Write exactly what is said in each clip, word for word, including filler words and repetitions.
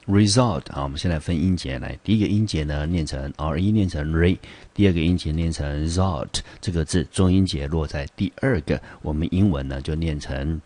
result 啊，我们先来分音节来。第一个音节呢，念成 R E， 念成 re； 第二个音节念成 result， 这个字重音节落在第二个，我们英文呢就念成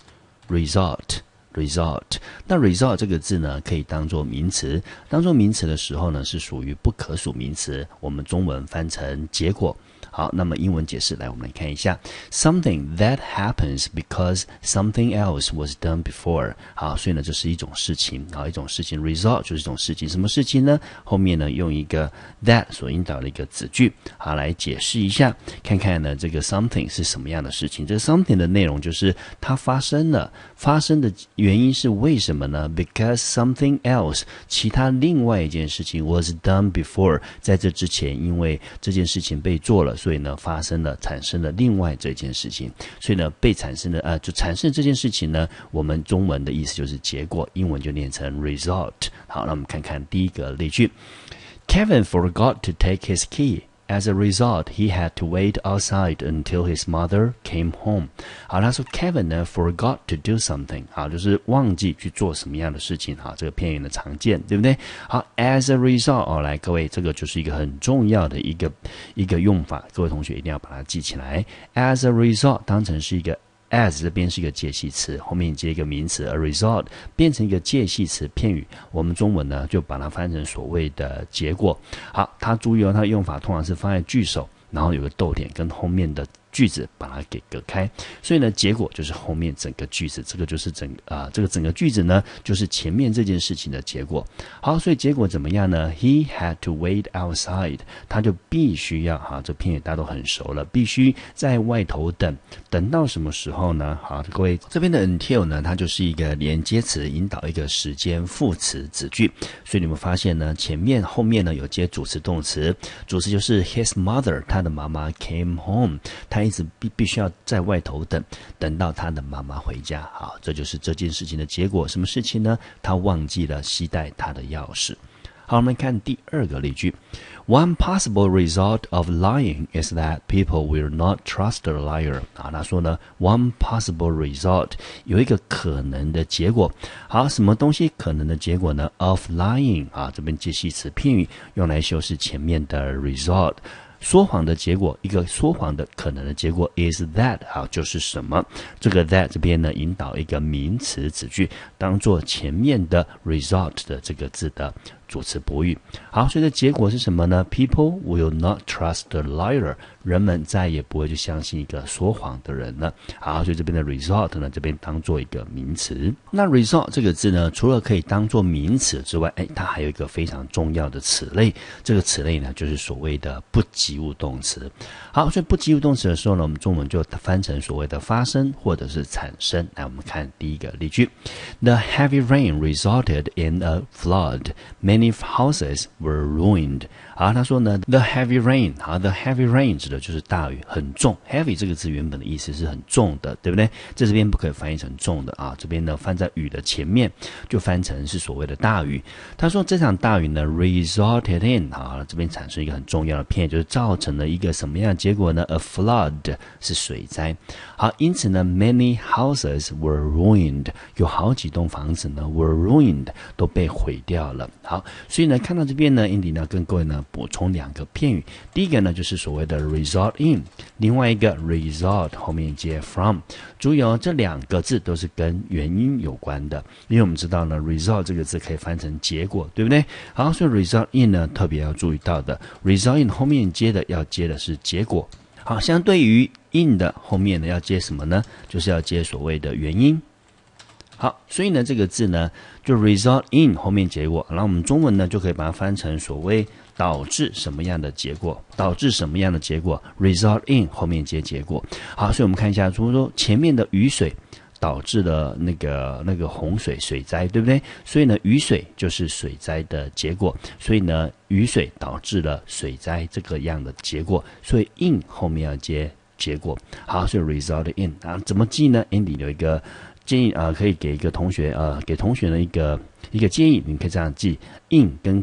result。result， 那 result 这个字呢，可以当作名词，当作名词的时候呢，是属于不可数名词，我们中文翻成结果。好，那么英文解释来，我们来看一下 ，something that happens because something else was done before。好，所以呢，这是一种事情，好，一种事情 result 就是一种事情，什么事情呢？后面呢，用一个 that 所引导的一个子句，好，来解释一下，看看呢，这个 something 是什么样的事情？这个 something 的内容就是它发生了，发生的原因是为什么呢 ？Because something else， 其他另外一件事情 was done before， 在这之前，因为这件事情被做了。所以呢，发生了产生了另外这件事情，所以呢，被产生的呃，就产生这件事情呢，我们中文的意思就是结果，英文就念成 result。好，那我们看看第一个例句 ：Kevin forgot to take his key。As a result, he had to wait outside until his mother came home. 好，他说 Kevin 呢 forgot to do something， 好，就是忘记去做什么样的事情，好，这个片语的常见，对不对？好 ，as a result， 哦，来，各位，这个就是一个很重要的一个一个用法，各位同学一定要把它记起来。as a result 当成是一个。as 这边是一个介系词，后面接一个名词 a result 变成一个介系词片语，我们中文呢就把它翻成所谓的结果。好，它注意哦，它的用法通常是放在句首，然后有个逗点跟后面的句子把它给隔开，所以呢，结果就是后面整个句子，这个就是整啊、呃，这个整个句子呢，就是前面这件事情的结果。好，所以结果怎么样呢 ？He had to wait outside， 他就必须要哈，这片语大家都很熟了，必须在外头等，等到什么时候呢？好，各位这边的 until 呢，它就是一个连接词，引导一个时间副词子句，所以你们发现呢，前面后面呢有接主词动词，主词就是 his mother， 他的妈妈 came home， 他一直必必须要在外头等，等到他的妈妈回家。好，这就是这件事情的结果。什么事情呢？他忘记了携带他的钥匙。好，我们看第二个例句。One possible result of lying is that people will not trust a liar. 啊，他说呢 ，one possible result 有一个可能的结果。好，什么东西可能的结果呢 ？Of lying 啊，这边介系词片语用来修饰前面的 result。说谎的结果，一个说谎的可能的结果 is that， 好，就是什么？这个 that 这边呢，引导一个名词子句，当做前面的 result 的这个字的主词补语。好，所以的结果是什么呢 ？People will not trust a liar， 人们再也不会去相信一个说谎的人了。好，所以这边的 result 呢，这边当做一个名词。那 result 这个字呢，除了可以当做名词之外，哎，它还有一个非常重要的词类，这个词类呢，就是所谓的不及物动词。好，所以不及物动词的时候呢，我们中文就翻成所谓的发生或者是产生。来，我们看第一个例句 ：The heavy rain resulted in a flood. Many houses were ruined. 好，他说呢 ，the heavy rain， 好 ，the heavy rain 指的就是大雨，很重。heavy 这个字原本的意思是很重的，对不对？在这边不可以翻译成重的啊，这边呢翻在雨的前面，就翻成是所谓的大雨。他说这场大雨呢 resulted in， 好，这边产生一个很重要的片，就是造成了一个什么样的结果呢 ？A flood 是水灾。好，因此呢 ，many houses were ruined， 有好几栋房子呢 were ruined 都被毁掉了。好，所以呢，看到这边呢 ，Andy 呢跟各位呢补充两个片语，第一个呢就是所谓的 result in， 另外一个 result 后面接 from。注意哦，这两个字都是跟原因有关的，因为我们知道呢 result 这个字可以翻成结果，对不对？好，所以 result in 呢特别要注意到的 result in 后面接的要接的是结果。好，相对于 in 的后面呢要接什么呢？就是要接所谓的原因。好，所以呢这个字呢就 result in 后面结果，然后我们中文呢就可以把它翻成所谓导致什么样的结果，导致什么样的结果 result in 后面接结果。好，所以我们看一下，如果说前面的雨水导致了那个那个洪水水灾，对不对？所以呢雨水就是水灾的结果，所以呢雨水导致了水灾这个样的结果，所以 in 后面要接结果。好，所以 result in 啊，怎么记呢 ？Andy 有一个建议啊、呃，可以给一个同学呃，给同学的一个一个建议，你可以这样记 ：in 跟果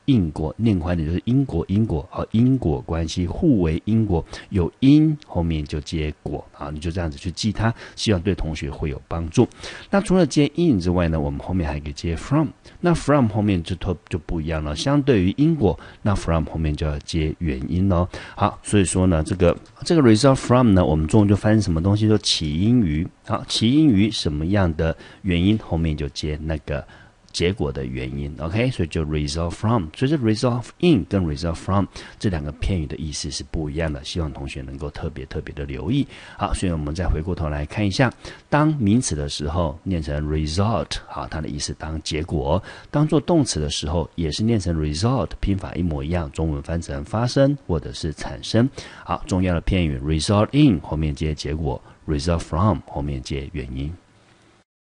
因果，念快点就是因果因果啊，因果关系互为因果，有因后面就接果啊，你就这样子去记它，希望对同学会有帮助。那除了接 in 之外呢，我们后面还可以接 from， 那 from 后面就就不一样了，相对于因果，那 from 后面就要接原因咯。好，所以说呢，这个这个 result from 呢，我们中文就翻什么东西，就起因于，好，起因于什么样的原因，后面就接那个结果的原因 ，OK， 所以就 result from， 所以这 result in 跟 result from 这两个片语的意思是不一样的，希望同学能够特别特别的留意。好，所以我们再回过头来看一下，当名词的时候念成 result， 好，它的意思当结果；当做动词的时候也是念成 result， 拼法一模一样，中文翻成发生或者是产生。好，重要的片语 result in 后面接结果，result from 后面接原因。